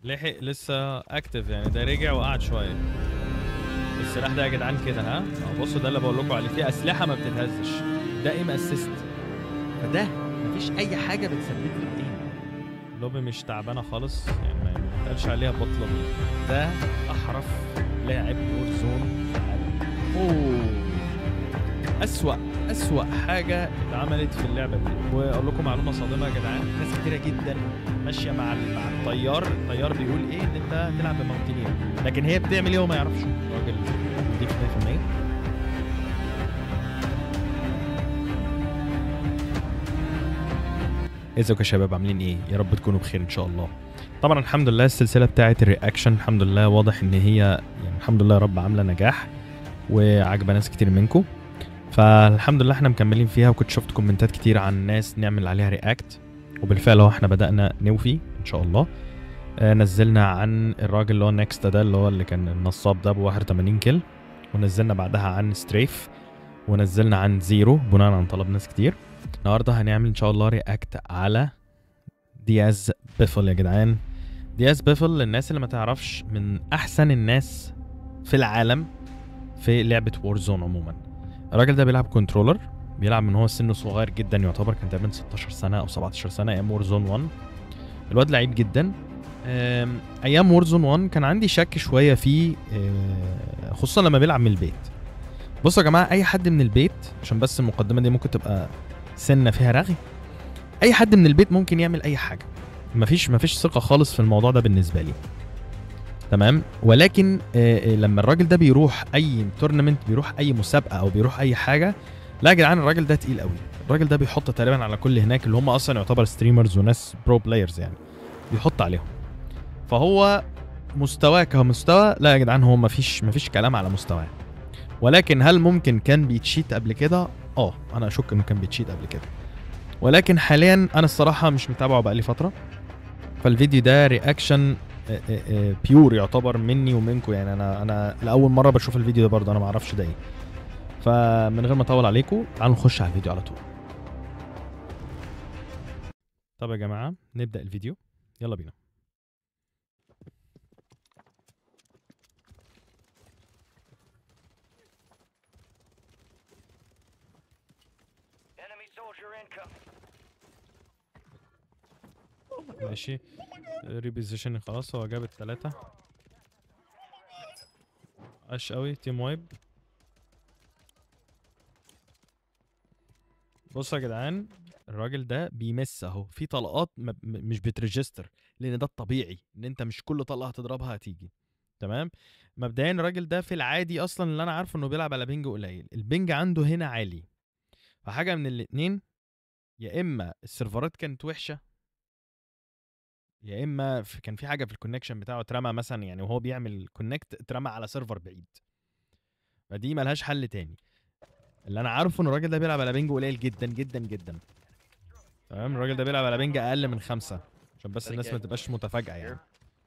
لحق لسه اكتف يعني، ده رجع وقعد شويه. السلاح ده يا جدعان كده ها، بصوا ده اللي بقول لكم عليه، فيه اسلحه ما بتتهزش، ده ايم اسيست، فده مفيش اي حاجه بتثبت له الايم. اللوبي مش تعبانه خالص يعني، ما يتقالش عليها بطله. ده احرف لاعب وور زون في العالم. اوه، اسوأ حاجه اتعملت في اللعبه دي. واقول لكم معلومه صادمه يا جدعان، ناس كتيره جدا ماشيه مع الطيار بيقول ايه ان انت تلعب بماونتينير، لكن هي بتعمل ايه وما يعرفش الراجل يديك 100%. ازيكم يا شباب، عاملين ايه؟ يا رب تكونوا بخير ان شاء الله. طبعا الحمد لله السلسله بتاعه الرياكشن الحمد لله واضح ان هي يعني الحمد لله يا رب عامله نجاح وعجبه ناس كتير منكم، فالحمد لله احنا مكملين فيها. وكنت شفت كومنتات كتير عن ناس نعمل عليها رياكت، وبالفعل اهو احنا بدأنا نوفي ان شاء الله. نزلنا عن الراجل اللي هو نيكست ده، اللي هو اللي كان النصاب ده ب 81 كيل، ونزلنا بعدها عن ستريف، ونزلنا عن زيرو بناء عن طلب ناس كتير. النهارده هنعمل ان شاء الله رياكت على دياز بيفل. يا جدعان دياز بيفل للناس اللي ما تعرفش من احسن الناس في العالم في لعبة وورزون عموما. الراجل ده بيلعب كنترولر، بيلعب من هو سنه صغير جدا، يعتبر كان تقريبا 16 سنة او 17 سنة ايام وورزون 1. الواد لعيب جدا. ايام وورزون 1 كان عندي شك شوية فيه، خصوصا لما بيلعب من البيت. بصوا يا جماعة، اي حد من البيت، عشان بس المقدمة دي ممكن تبقى سنة فيها رغي، اي حد من البيت ممكن يعمل اي حاجة، مفيش ثقة خالص في الموضوع ده بالنسبة لي. تمام، ولكن لما الراجل ده بيروح اي تورنمنت، بيروح اي مسابقه او بيروح اي حاجه، لا يا جدعان الراجل ده تقيل قوي. الراجل ده بيحط تقريبا على كل هناك اللي هم اصلا يعتبر ستريمرز وناس برو بلايرز يعني، بيحط عليهم. فهو مستواه كمستوى، لا يا جدعان هو مفيش كلام على مستواه. ولكن هل ممكن كان بيتشيت قبل كده؟ انا اشك انه كان بيتشيت قبل كده، ولكن حاليا انا الصراحه مش متابعه بقالي فتره. فالفيديو ده رياكشن بيور يعتبر مني ومنكم يعني، انا لاول مره بشوف الفيديو ده برضه، انا ما اعرفش ده ايه. فمن غير ما اطول عليكم تعالوا نخش على الفيديو على طول. طب يا جماعه نبدا الفيديو، يلا بينا. ماشي، ريبوزيشن خلاص، هو جاب الثلاثه. عاش قوي، تيم وايب. بصوا يا جدعان، الراجل ده بيمس اهو في طلقات مش بتريجستر، لان ده الطبيعي ان انت مش كل طلقه هتضربها هتيجي. تمام. مبدئيا الراجل ده في العادي اصلا اللي انا عارفه انه بيلعب على بينج قليل، البينج عنده هنا عالي. فحاجه من الاتنين، يا اما السيرفرات كانت وحشه، يا اما كان في حاجه في الكونكشن بتاعه اترمى مثلا يعني، وهو بيعمل كونكت اترمى على سيرفر بعيد، فدي ملهاش حل تاني. اللي انا عارفه ان الراجل ده بيلعب على بينج قليل جدا جدا جدا. تمام، الراجل ده بيلعب على بينج اقل من 5، عشان بس الناس ما تبقاش متفاجئه يعني.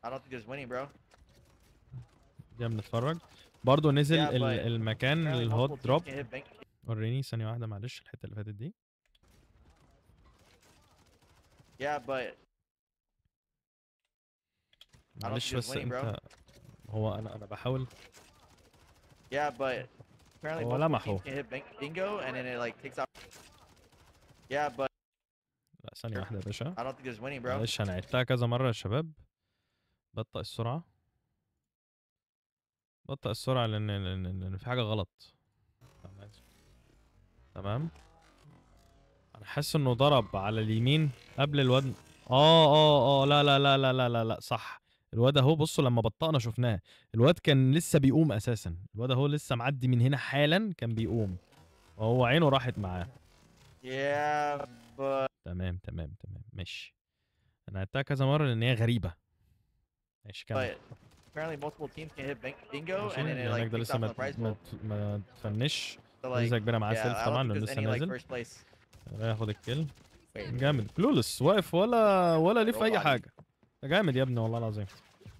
دي بنتفرج. برضه نزل المكان الهوت دروب. وريني ثانيه واحده معلش الحته اللي فاتت دي. معلش بس انت، هو انا بحاول. هو لمحه. لا ثانيه واحده يا باشا، معلش انا عدتها كذا مره يا شباب. بطأ السرعه، بطأ السرعه لان في حاجه غلط. تمام. انا حاسس انه ضرب على اليمين قبل الواد. لا لا لا لا لا لا لا صح. الواد اهو بصوا لما بطأنا شفناه، الواد كان لسه بيقوم اساسا، الواد اهو لسه معدي من هنا حالا كان بيقوم، وهو عينه راحت معاه. تمام تمام تمام ماشي. انا عدتها كذا مره لان هي غريبه. ماشي كمل. ماشي اللي هناك ده لسه ما تفنش. ميزه كبيره معاه سيلف طبعا لانه لسه نازل. ياخد الكل. جامد كلولس، واقف ولا ليه في اي حاجه. ده جامد يا ابني والله العظيم.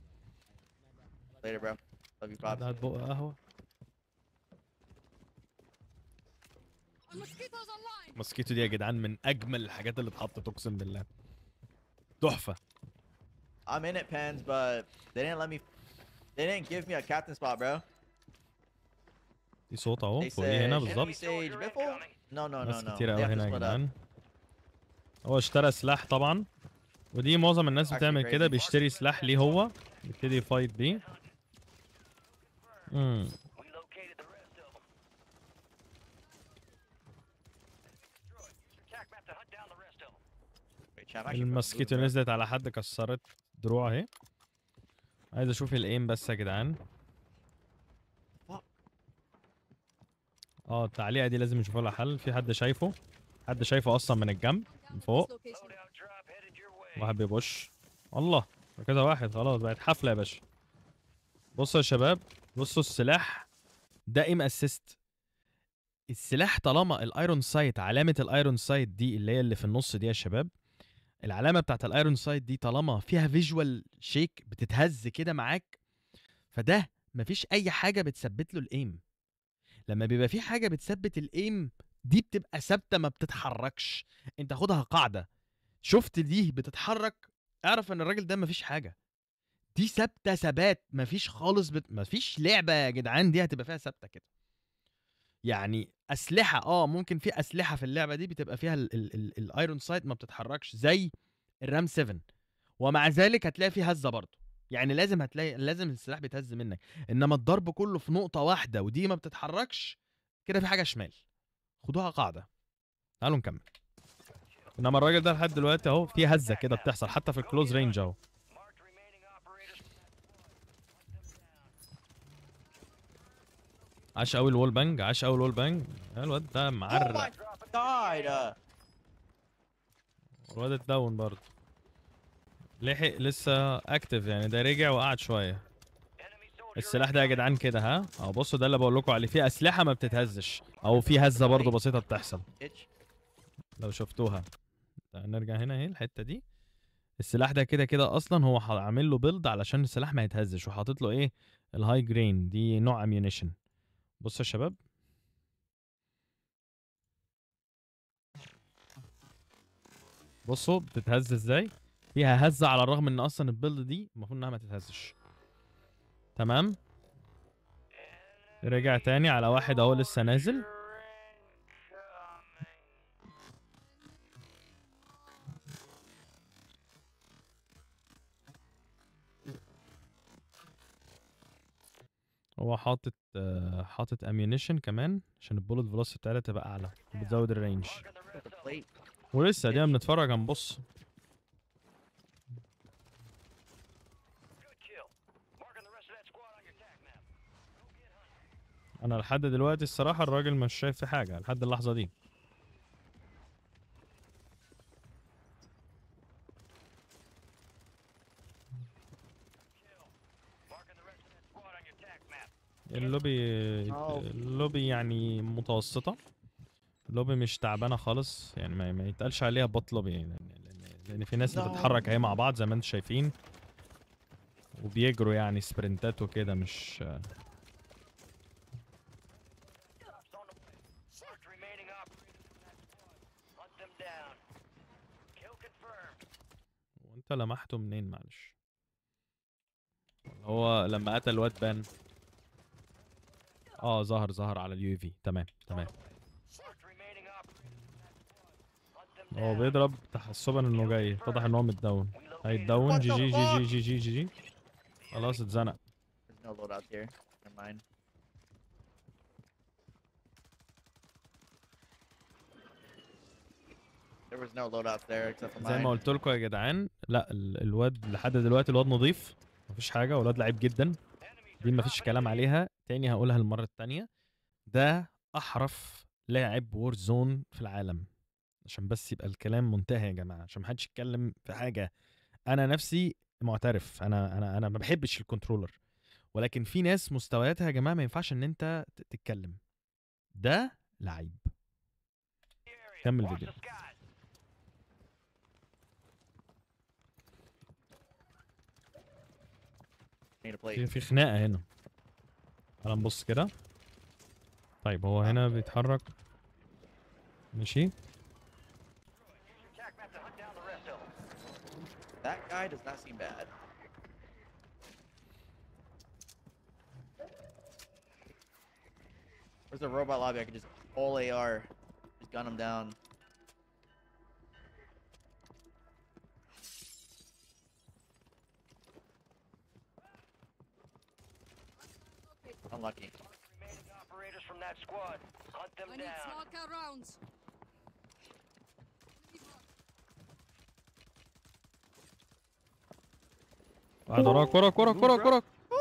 ده هتبق قهوه. موسكيتو دي يا جدعان من اجمل الحاجات اللي اتحطت، اقسم بالله تحفه. I'm in it, Pens, but they didn't let me. They didn't give me a captain spot, bro. في صوت اهو They فوقيه هنا said enemy بالظبط. sage biffle. No, no, no, ناس no. كتير They قوي have to هنا يا split up. جدعان. هو اشترى سلاح طبعا، ودي معظم الناس Actually بتعمل كده، crazy. بيشتري سلاح ليه هو يبتدي يفايت بيه. Wait, chat, I'm actually المسكيتو bro. نزلت على حد، كسرت دروع اهي. عايز اشوف الايم بس يا جدعان. التعليقه دي لازم نشوف لها حل. في حد شايفه؟ حد شايفه اصلا من الجنب من فوق؟ واحد بيبوش. الله، كذا واحد. خلاص بقت حفله يا باشا. بصوا يا شباب، بصوا السلاح ده ايم اسيست. السلاح طالما الايرون سايت، علامه الايرون سايت دي اللي هي اللي في النص دي يا شباب، العلامه بتاعت الايرون سايت دي طالما فيها فيجوال شيك بتتهز كده معاك، فده مفيش اي حاجه بتثبت له الايم. لما بيبقى في حاجه بتثبت الايم دي بتبقى ثابته ما بتتحركش. انت خدها قاعده، شفت دي بتتحرك اعرف ان الراجل ده مفيش حاجه. دي ثابته ثبات مفيش خالص مفيش لعبه يا جدعان دي هتبقى فيها ثابته كده. يعني اسلحه ممكن في اسلحه في اللعبه دي بتبقى فيها الايرون سايت ما بتتحركش زي الرام 7، ومع ذلك هتلاقي فيه هزه برضه. يعني لازم السلاح بيتهز منك، انما الضرب كله في نقطه واحده ودي ما بتتحركش، كده في حاجه شمال. خدوها قاعده. تعالوا نكمل. انما الراجل ده لحد دلوقتي اهو في هزه كده بتحصل حتى في الكلوز رينج اهو. عاش قوي الوول بانج، عاش قوي الوول بانج. الواد ده معرق. الواد اتدون برضه. لحق لسه اكتف يعني، ده رجع وقعد شويه. السلاح ده يا جدعان كده اهو بصوا، ده اللي بقول لكم عليه، في اسلحه ما بتتهزش او في هزه برضه بسيطه بتحصل لو شفتوها. نرجع هنا اهي الحته دي. السلاح ده كده كده اصلا هو عامل له بيلد علشان السلاح ما يتهزش، وحاطط له ايه؟ الهاي جرين دي نوع اميونيشن. بصوا يا شباب، بصوا بتتهز ازاي. فيها هزه على الرغم ان اصلا البيلد دي المفروض انها ما تتهزش. تمام. رجع تاني على واحد اهو لسه نازل. هو حاطط اميونيشن كمان عشان البولت فيلوسيتي بتاعتها تبقى اعلى وبتزود الرينج. ولسه دي بنتفرج هنبص. انا لحد دلوقتي الصراحه الراجل مش شايف في حاجه لحد اللحظه دي. اللوبي يعني متوسطه. اللوبي مش تعبانه خالص يعني، ما يتقالش عليها بط لوبي يعني، لان في ناس بتتحرك اهي مع بعض زي ما انتم شايفين، وبيجروا يعني سبرنتات وكده. مش وانت لمحته منين معلش؟ هو لما قتل الواد بان ظهر على اليو في. تمام. هو بيضرب تحسبا انه جاي، اتضح ان هو متدون. هيتدون. جي جي جي جي جي جي جي جي. خلاص اتزنق. زي ما قلت لكم يا جدعان، لا الواد لحد دلوقتي الواد نظيف مفيش حاجه، والواد لعيب جدا، دي مفيش كلام عليها. تاني هقولها المره التانيه، ده احرف لاعب وور زون في العالم. عشان بس يبقى الكلام منتهي يا جماعه، عشان محدش يتكلم في حاجه. انا نفسي معترف، انا ما بحبش الكنترولر، ولكن في ناس مستوياتها يا جماعه ما ينفعش ان انت تتكلم. ده لعيب. كمل فيديو. في خناقه هنا. تعالى نبص كده. طيب هو هنا بيتحرك. ماشي. That guy does not seem bad. Where's the robot lobby? I could just all AR, just gun him down. Unlucky. Remaining operators from that squad. Hunt them I need down. small car rounds. واحد وراك وراك وراك وراك وراك.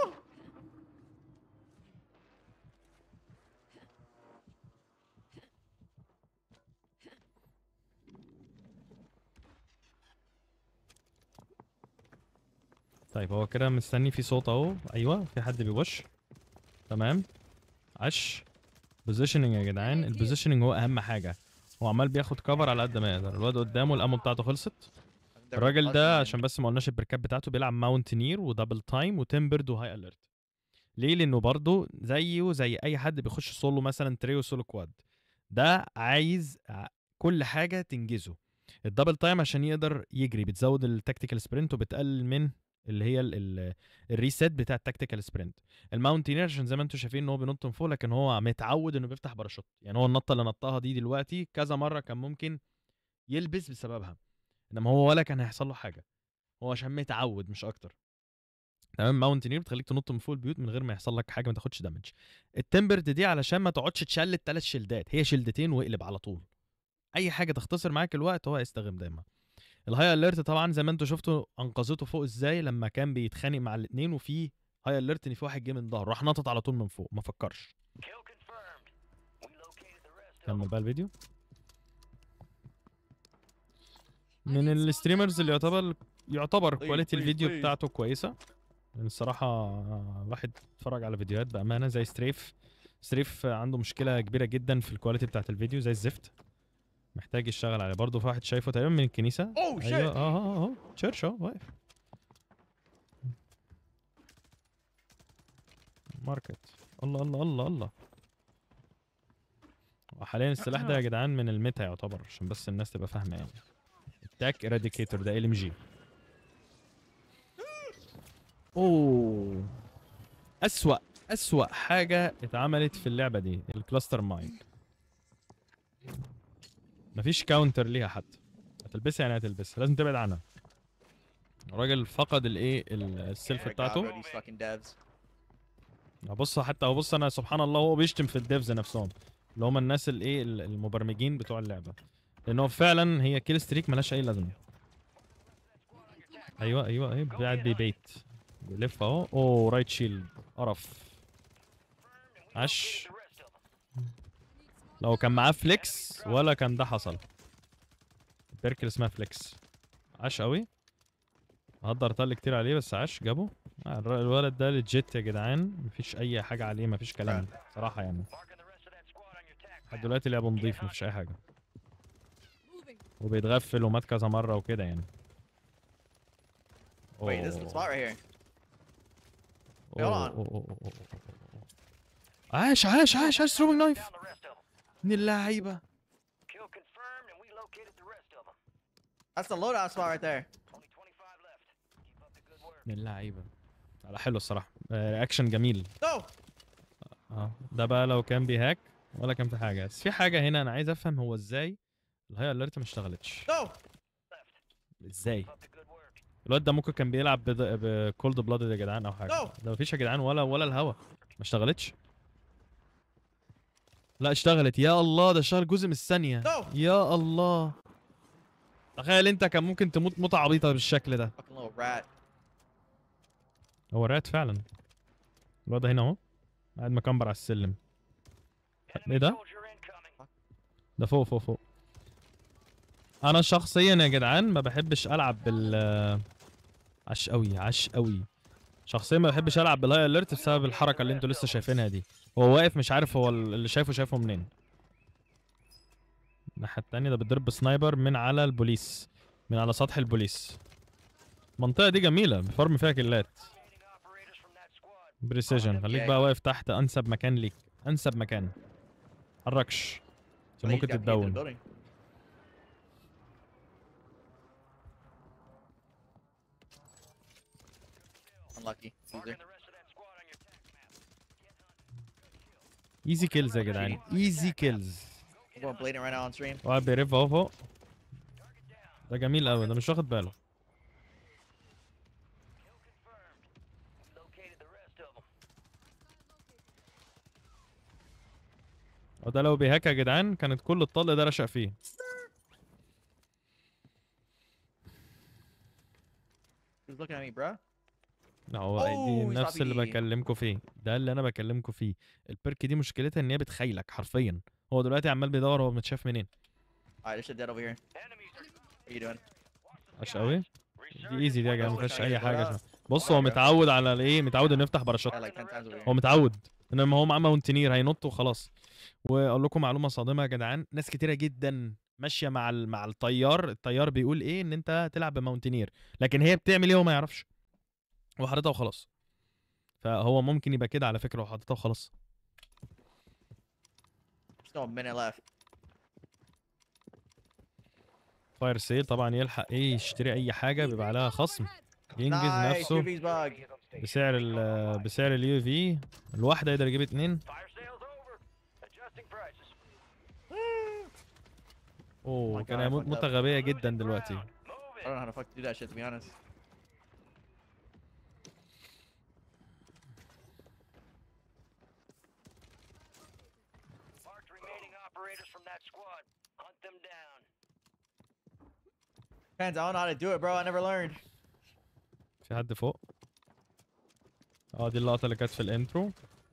طيب هو كده مستني في صوت اهو. ايوه في حد بيوش. تمام. عش. بوزيشننج يا جدعان، البوزيشننج هو اهم حاجه. هو عمال بياخد كفر على قد ما يقدر. الواد قدامه الامو بتاعته خلصت. الراجل ده عشان بس ما قلناش البركات بتاعته بيلعب ماونتينير ودبل تايم وتمبرد وهاي اليرت. ليه؟ لانه برضه زيه زي اي حد بيخش سولو مثلا تريو سولو كواد. ده عايز كل حاجه تنجزه. الدبل تايم عشان يقدر يجري بتزود التكتيكال سبرنت وبتقلل من اللي هي الريسيت بتاع التكتيكال سبرنت. الماونتينير عشان زي ما انتم شايفين ان هو بينط من فوق، لكن هو متعود انه بيفتح باراشوت. يعني هو النطه اللي نطها دي دلوقتي كذا مره كان ممكن يلبس بسببها، انما هو ولا كان هيحصل له حاجه. هو عشان متعود مش اكتر. تمام. ماونتينير بتخليك تنط من فوق البيوت من غير ما يحصل لك حاجه، ما تاخدش دامج. التمبرد دي علشان ما تقعدش تشلت 3 شيلدات، هي شيلدتين واقلب على طول. اي حاجه تختصر معاك الوقت هو هيستخدم دايما. الهاي اليرت طبعا زي ما انتم شفتوا انقذته فوق ازاي لما كان بيتخانق مع الاثنين، وفي هاي اليرت ان في واحد جه من ظهره راح نطط على طول من فوق ما فكرش. Kill confirmed. We located the rest of كمل them. بقى الفيديو. من الستريمرز اللي يعتبر كواليتي الفيديو بتاعته كويسه. يعني الصراحه واحد اتفرج على فيديوهات بامانه زي ستريف عنده مشكله كبيره جدا في الكواليتي بتاعت الفيديو زي الزفت، محتاج يشتغل عليه. برضه في واحد شايفه تقريبا من الكنيسه. Oh shit! ايوه اهو تشيرش اهو واقف. ماركت. الله الله الله الله. وحاليا السلاح ده يا جدعان من الميتا يعتبر، عشان بس الناس تبقى فاهمه يعني. التاك اراديكيتور ده ال ام جي. اوه اسوأ حاجه اتعملت في اللعبه دي الكلاستر ماين. مفيش كاونتر ليها حتى. هتلبسها يعني هتلبسها، لازم تبعد عنها. الراجل فقد الايه السيلف Oh my God, بتاعته. bro, these fucking devs. بص حتى هو بص انا سبحان الله هو بيشتم في الديفز نفسهم اللي هم الناس الايه المبرمجين بتوع اللعبه، لانه فعلا هي كيل ستريك ملهاش اي لازمه. ايوه ايه قاعد بيبيت بيلف اهو. اوه رايت شيلد قرف. عش. لو كان معاه فليكس ولا كان ده حصل. البيركل اسمها فليكس. عاش قوي. هقدر اطلع كتير عليه بس عاش جابه. الولد ده ليجيت يا جدعان، مفيش اي حاجه عليه، مفيش كلام صراحه يعني. لحد دلوقتي لعبه نضيف مفيش اي حاجه، وبيتغفل ومات كذا مره وكده يعني. Wait, this is the spot right here. Hold on. عاش ثروينج نايف من اللعيبه. Kill confirmed and we located the rest of them. That's the loadout spot right there. Only 25 left. Keep up the good work. من اللعيبه. لا حلو الصراحه، رياكشن جميل. No! ده بقى لو كان بيهاك ولا كان في حاجه. بس في حاجه هنا انا عايز افهم هو ازاي الهاي اليرت ما اشتغلتش. No! ازاي؟ Keep up the good work. الواد ده ممكن كان بيلعب بكولد بلاد يا جدعان او حاجه. No! ده مفيش يا جدعان ولا الهوا ما اشتغلتش. لا اشتغلت يا الله. ده اشتغل جزء من الثانيه. No! يا الله. تخيل انت كان ممكن تموت موتة عبيطه بالشكل ده. Fucking little rat. هو رات فعلا. الواد ده هنا اهو قاعد مكمبر على السلم. ايه ده؟ Soldier incoming. ده فوق. انا شخصيا يا جدعان ما بحبش العب بال عش قوي. شخصيا ما بحبش العب بالهاي اليرت بسبب الحركه اللي انتوا لسه شايفينها دي. هو واقف مش عارف هو اللي شايفه منين. الناحيه التانيه ده بيضرب بسنايبر من على البوليس، من على سطح البوليس. المنطقه دي جميله بفرم فيها كيلات. Remaining operators from that squad. بريسيجن. خليك بقى واقف تحت انسب مكان ليك. انسب مكان. حركش عشان I think ممكن he's got me into the تتدون. building. Unlucky. Loser. Marking the rest of that squad on your attack map. Get hunting. ايزي كيلز يا جدعان، ايزي كيلز. I'm going blading right now on stream. واحد بيرف اهو فوق. ده جميل قوي، ده مش واخد باله. Kill confirmed. Located the rest of them. وده لو بيهاك يا جدعان كانت كل الطلق ده رشق فيه. Who's looking at me, bro? لا هو دي أوه، نفس اللي صاحبي. بكلمكوا فيه، ده اللي انا بكلمكوا فيه. البيرك دي مشكلتها ان هي بتخيلك حرفيا. هو دلوقتي عمال بيدور هو متشاف منين. Alright, there's shit dead over here. Enemies are What are you doing? عاش قوي. دي ايزي دي يا جدعان، ما فيهاش اي حاجه. Resurgence. بص هو متعود على الايه، متعود انه يفتح باراشوت. I like 10 times over هو here. متعود، انما هو معاه ماونتينير هينط وخلاص. واقول لكم معلومه صادمه يا جدعان، ناس كتيره جدا ماشيه مع الطيار بيقول ايه ان انت تلعب بماونتينير، لكن هي بتعمل ايه وما يعرفش. هو حاططها وخلاص. فهو ممكن يبقى كده على فكره، وحاططها وخلاص. Still a minute left. فاير سيل طبعا، يلحق ايه يشتري اي حاجه بيبقى عليها خصم، ينجز Nice. نفسه UV's bug. بسعر اليو في الواحده يقدر يجيب 2. Fire sale's over. Adjusting prices. اوه God, كان I هيموت fucked up. موته غبيه جدا دلوقتي. Move I it. don't know how the fuck to do that shit, to be honest. Marked remaining operators from that squad. Hunt them down. Depends. I don't know how to do it, bro. I never learned. في حد فوق. دي اللقطه اللي كانت في الانترو.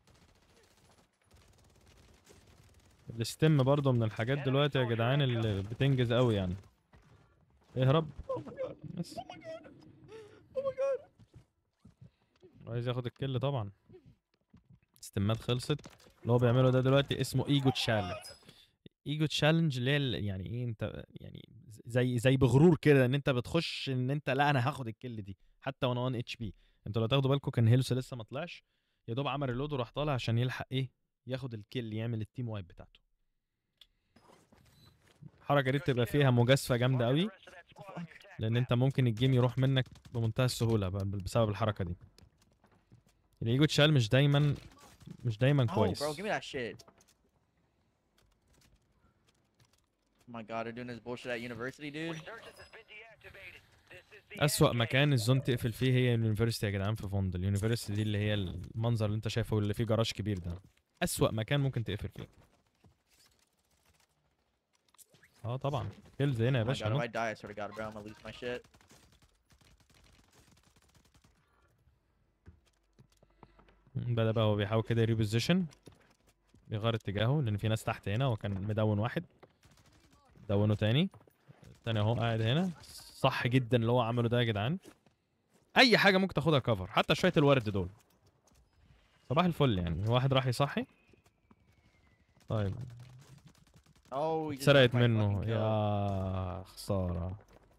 الستيم برضه من الحاجات دلوقتي يا جدعان اللي بتنجز قوي يعني. اهرب. بس Oh my god. عايز ياخد الكل طبعا. استمات خلصت. اللي هو بيعمله ده دلوقتي اسمه ايجو تشالنج. ايجو تشالنج اللي هي يعني ايه، انت يعني زي بغرور كده ان انت بتخش ان انت لا انا هاخد الكل دي حتى وانا 1 اتش بي. انتوا لو تاخدوا بالكم كان هيلوس لسه ما طلعش، يا دوب عمل ريلود وراح طالع عشان يلحق ايه ياخد الكل، يعمل التيم وايب بتاعته. الحركه دي بتبقى فيها مجازفه جامده قوي، The rest of that squad on your tack لان map. انت ممكن الجيم يروح منك بمنتهى السهوله بسبب الحركه دي. الايجو تشال مش دايما Oh, كويس. bro, give me that shit. Oh my god, they're doing this bullshit at university, dude. Resurgence has been deactivated. This is the اسوأ end game. مكان الزون تقفل فيه هي اليونيفرسيتي يا جدعان. في فوند اليونيفرسيتي دي اللي هي المنظر اللي انت شايفه اللي فيه جراج كبير ده، اسوأ مكان ممكن تقفل فيه. طبعا كيلز هنا يا Oh my باشا. god, if I نط. die, I swear to god, bro, I'm gonna lose my shit. بدأ بقى هو بيحاول كده يريبوزيشن، بيغير اتجاهه لان في ناس تحت هنا، وكان مدون واحد دونه تاني. التاني اهو قاعد هنا. صح جدا اللي هو عمله ده يا جدعان. اي حاجه ممكن تاخدها كفر، حتى شويه الورد دول. صباح الفل يعني. واحد راح يصحي. طيب Oh, he just سرقت took my منه fucking kill. يا خساره.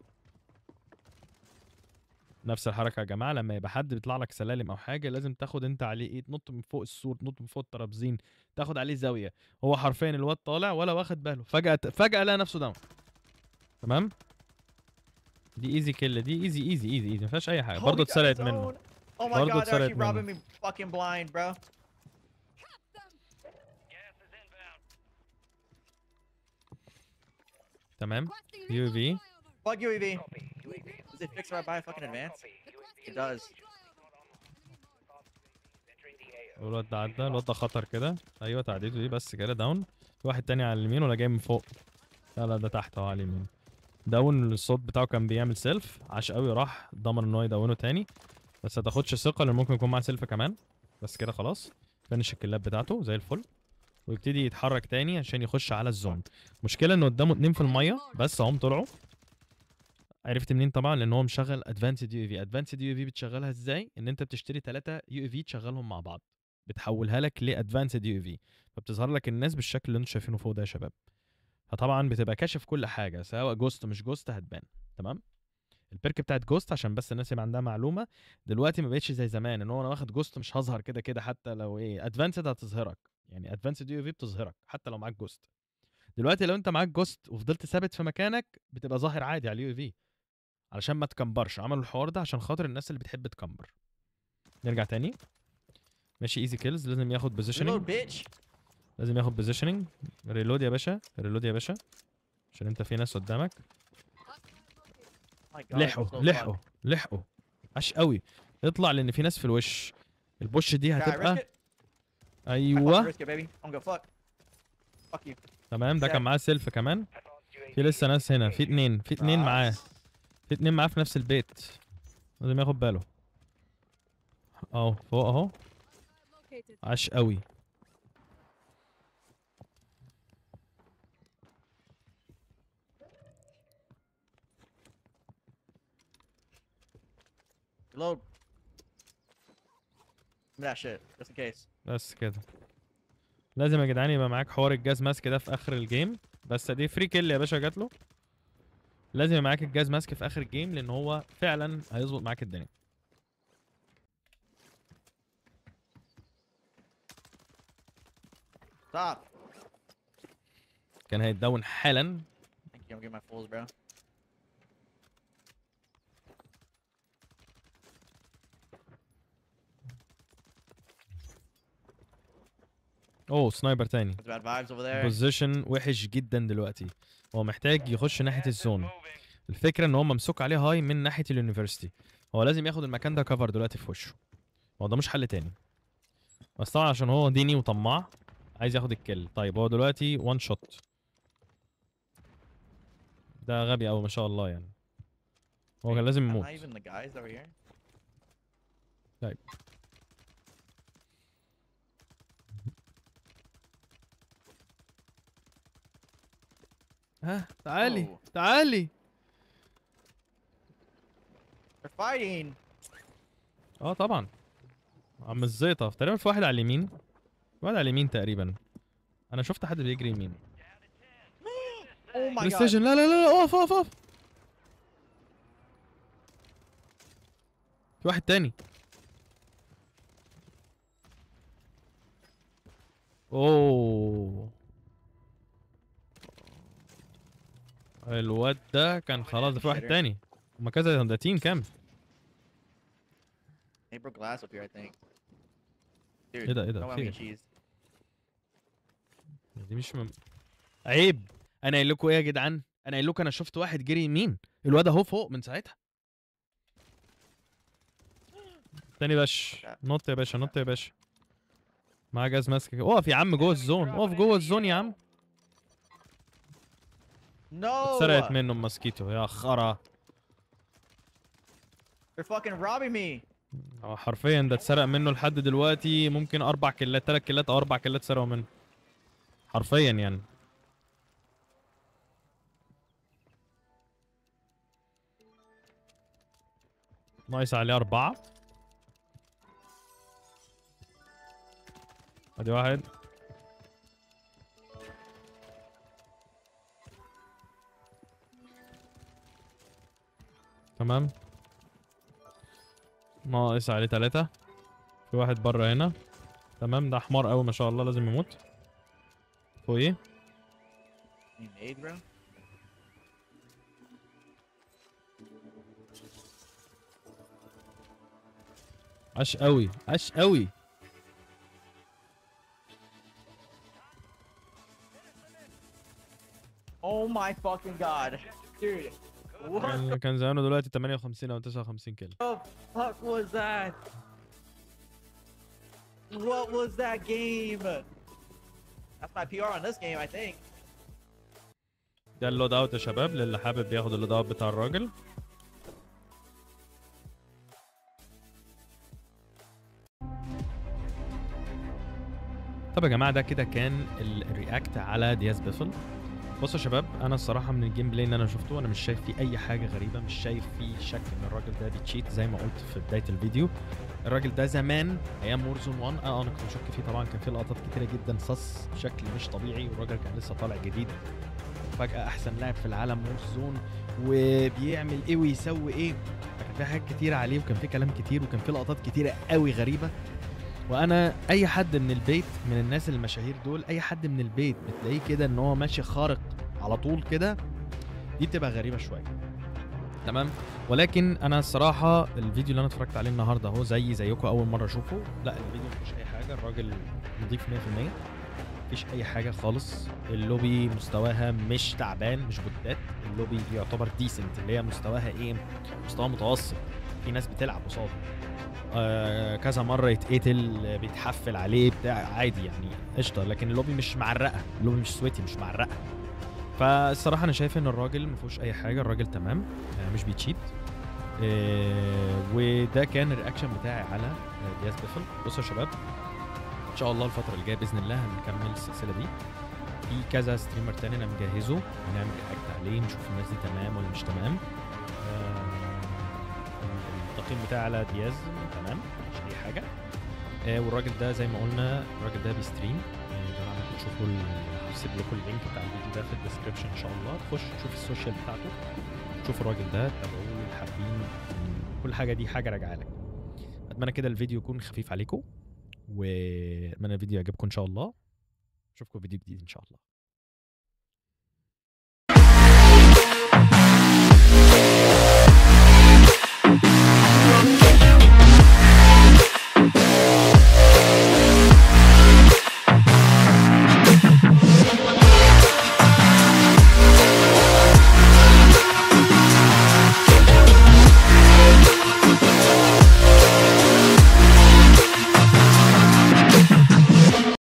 نفس الحركه يا جماعه، لما يبقى حد بيطلع لك سلالم او حاجه لازم تاخد انت عليه ايه، تنط من فوق السور، تنط من فوق الترابزين، تاخد عليه زاويه. هو حرفيا الواد طالع ولا واخد باله، فجاه لقى نفسه داون. تمام. دي ايزي كيل، دي ايزي ما فيهاش اي حاجه. Oh, برضه he got اتسرقت his منه. own. Oh my برضه god, they're اتسرقت actually robbing منه. me fucking blind, bro. Gas is inbound. تمام. يو في Fuck UAV. Copy. UAV. Does it fix right by fucking advance? Copy. UAV. It does. Entering the AO. الواد ده عدى. الواد ده خطر كده. ايوه تعديته دي بس كده داون. في واحد تاني على اليمين ولا جاي من فوق؟ لا ده تحت اهو على اليمين. داون. الصوت بتاعه كان بيعمل سيلف، عاش قوي، راح ضمن ان هو يدونه تاني. بس هتاخدش ثقه لان ممكن يكون معاه سيلف كمان. بس كده خلاص فينش الكلاب بتاعته زي الفل، ويبتدي يتحرك تاني عشان يخش على الزون. مشكله انه قدامه 2 في الميه بس هم طلعوا. عرفت منين؟ طبعا لان هو مشغل ادفانسد يو في. ادفانسد يو في بتشغلها ازاي؟ ان انت بتشتري 3 يو في تشغلهم مع بعض، بتحولها لك لادفانسد يو في، فبتظهر لك الناس بالشكل اللي انتم شايفينه فوق ده يا شباب. فطبعا بتبقى كاشف كل حاجه، سواء جوست مش جوست هتبان. تمام. البيرك بتاعت جوست عشان بس الناس يبقى عندها معلومه، دلوقتي ما بقتش زي زمان ان هو انا واخد جوست مش هظهر كده كده، حتى لو ايه ادفانسد هتظهرك. يعني ادفانسد يو في بتظهرك حتى لو معاك جوست. دلوقتي لو انت معاك جوست وفضلت ثابت في مكانك بتبقى ظاهر عادي على اليو في، علشان ما تكمبرش. عملوا الحوار ده عشان خاطر الناس اللي بتحب تكمبر. نرجع تاني. ماشي ايزي كيلز، لازم ياخد Reload, بوزيشننج. bitch. لازم ياخد بوزيشننج. ريلود يا باشا، ريلود يا باشا، عشان انت في ناس قدامك. My God, لحقوا there's no لحقوا fun. لحقوا. عاش قوي. اطلع لان في ناس في الوش. البوش دي Can I risk هتبقى it? I fucking ايوه risk it, baby. I'm gonna fuck. Fuck you. تمام. ده كان معاه سيلف كمان. Advanced في UAV لسه ناس هنا، في اتنين، في اتنين معاه، Nice. في اتنين معاه في نفس البيت. لازم ياخد باله. اهو فوق اهو. Located. عاش قوي. Reload. Give me that shit, just in case. بس كده. لازم يا جدعان يبقى معاك حوار الجاز ماسك ده في اخر الجيم. بس دي فري كيل يا باشا جات له. لازم يبقى معاك الجاز ماسك في اخر الجيم لان هو فعلا هيظبط معاك الدنيا. Stop. كان هيتداون حالا. Thank you. I'm getting my fulls, bro. اوه سنايبر تاني. There's bad vibes over there. بوزيشن وحش جدا دلوقتي. هو محتاج يخش ناحيه الزون. الفكره ان هو ممسوك عليه هاي من ناحيه اليونيفرسيتي. هو لازم ياخد المكان ده كفر دلوقتي في وشه. هو ده مش حل تاني. بس طبعا عشان هو ديني وطماع عايز ياخد الكل. طيب هو دلوقتي وان شوت. ده غبي قوي ما شاء الله يعني. هو كان لازم I'm يموت. not even the guys that were here. طيب ها تعالي Oh. تعالي. They're fighting. اه طبعا. عم الزيطه تقريبا في واحد على اليمين. واحد على اليمين تقريبا. انا شفت حد بيجري يمين. Oh my بلاي God. ستيشن. لا لا لا اقف اقف اقف. في واحد تاني. اوه الواد ده كان خلاص. ده في واحد تاني. هما كذا، ده تيم كام؟ They broke glass up here, I think. Dude, ايه ده ايه no ده one في mean ايه؟ cheese. دي مش عيب. انا قايل لكم ايه يا جدعان؟ انا قايل لكم انا شفت واحد جري يمين. الواد اهو فوق من ساعتها. تاني باش. نط يا باشا نط يا باشا. معاه جاز ماسك. اقف يا عم جوه الزون. اقف جوه الزون يا عم. No. اتسرقت منه الماسكيتو يا خرا. They're fucking robbing me. هو حرفيا ده اتسرق منه لحد دلوقتي ممكن 4 كيلات 3 كيلات او 4 كيلات سرقوا منه. حرفيا يعني. ناقص عليه 4. ادي واحد. تمام. ناقص عليه 3. في واحد بره هنا. تمام. ده حمار قوي ما شاء الله لازم يموت. فوقيه. You made, bro? عاش قوي عاش قوي. Oh my fucking God. Dude. What كان زمانه دلوقتي 58 او 59 كيلو. the fuck was that? What was that game? That's my PR on this game, I think. ده اللود اوت يا شباب للي حابب ياخد اللود اوت بتاع الراجل. طب يا جماعه ده كده كان الرياكت على دياز بيفل. بصوا يا شباب انا الصراحه من الجيم بلاي اللي انا شفته انا مش شايف فيه اي حاجه غريبه. مش شايف فيه شك ان الراجل ده بيتشيت زي ما قلت في بدايه الفيديو. الراجل ده زمان ايام وورزون 1 انا كنت بشك فيه طبعا. كان فيه لقطات كتيره جدا صص بشكل مش طبيعي والراجل كان لسه طالع جديد. فجاه احسن لاعب في العالم وورزون وبيعمل ايه ويسوي ايه. فكان في حاجات كتيره عليه وكان في كلام كتير وكان في لقطات كتيره قوي غريبه. وانا اي حد من البيت من الناس المشاهير دول اي حد من البيت بتلاقيه كده ان هو ماشي خارق على طول كده دي بتبقى غريبه شويه. تمام. ولكن انا الصراحه الفيديو اللي انا اتفرجت عليه النهارده هو زيكم اول مره اشوفه. لا الفيديو مفيش اي حاجه. الراجل نضيف 100%. مفيش اي حاجه خالص. اللوبي مستواها مش تعبان، مش بوتات، اللوبي يعتبر ديسنت، اللي هي مستواها ايه، مستوى متوسط. في ناس بتلعب قصاده كذا مره يتقتل، بيتحفل عليه بتاع عادي يعني قشطه، لكن اللوبي مش معرقه، اللوبي مش سويتي، مش معرقه. فالصراحه انا شايف ان الراجل ما فيهوش اي حاجه، الراجل تمام مش بيتشيت. وده كان الرياكشن بتاعي على دياز بيفل. بصوا يا شباب، ان شاء الله الفتره اللي جايه باذن الله هنكمل السلسله دي. في كذا ستريمر تاني انا مجهزه، هنعمل رياكت عليه نشوف الناس دي تمام ولا مش تمام. التقييم بتاعي على دياز تمام، مش اي حاجه. والراجل ده زي ما قلنا الراجل ده بيستريم، زي ما عملتوا تشوفوا هسيب لكم اللينك بتاع الفيديو ده في الديسكربشن ان شاء الله. تخش تشوف السوشيال بتاعته، تشوف الراجل ده، تابعوه، حابين كل حاجه دي حاجه راجعه لك. اتمنى كده الفيديو يكون خفيف عليكم، واتمنى الفيديو يعجبكم ان شاء الله. اشوفكم في فيديو جديد ان شاء الله.